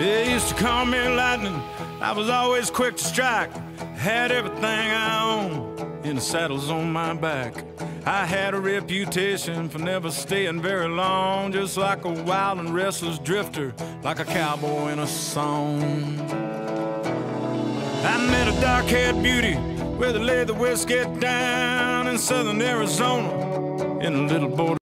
They used to call me lightning, I was always quick to strike. Had everything I own in the saddles on my back. I had a reputation for never staying very long, just like a wild and restless drifter, like a cowboy in a song. I met a dark-haired beauty where they laid the whiskey down in southern Arizona in a little border